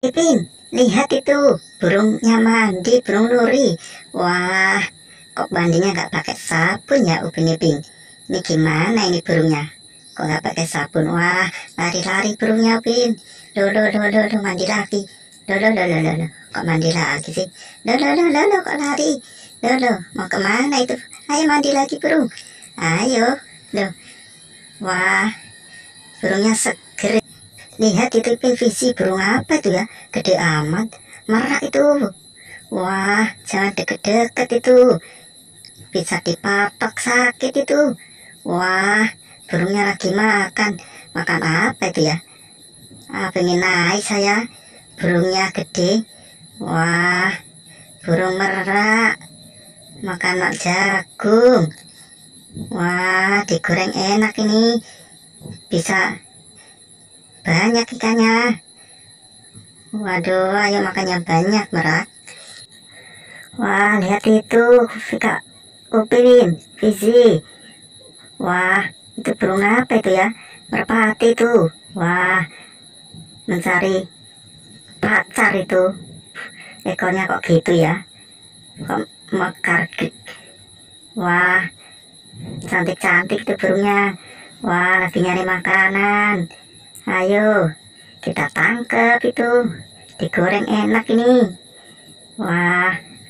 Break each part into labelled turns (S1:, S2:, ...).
S1: Ipin, lihat itu burungnya mandi, burung nuri. Wah, kok mandinya nggak pakai sabun ya, Upin Ipin? Ini gimana ini burungnya? Kok nggak pakai sabun? Wah, lari-lari burungnya, Upin. Lo, mandi lagi. Lo. Kok mandi lagi sih? Lo, kok lari? Lo, mau kemana itu? Ayo mandi lagi burung. Ayo, lo. Wah, burungnya seger. Lihat itu visi burung apa itu ya? Gede amat. Merak itu. Wah, jangan deket-deket itu. Bisa dipatok sakit itu. Wah, burungnya lagi makan. Makan apa itu ya? Ah, pengen naik saya. Burungnya gede. Wah, burung merak. Makan jagung. Wah, digoreng enak ini. Bisa banyak ikannya. Waduh, ayo makannya banyak, merak. Wah, lihat itu, Vika, Upin, Fizi. Wah, itu burung apa itu ya? Merpati itu. Wah, mencari pacar itu. Ekornya kok gitu ya? Kok mekar gitu. Wah, cantik-cantik itu burungnya. Wah, lagi nyari makanan. Ayo, kita tangkap itu. Digoreng enak ini. Wah,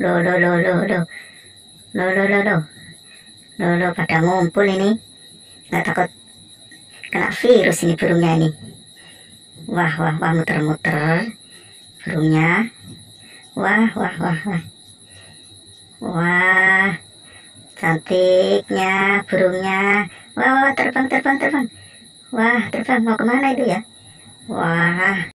S1: lo pada ngumpul ini. Nggak takut kena virus ini burungnya ini. Wah, muter-muter burungnya. Wah. Wah, cantiknya burungnya. Wah, terbang. Wah, terbang mau kemana itu ya? Wah,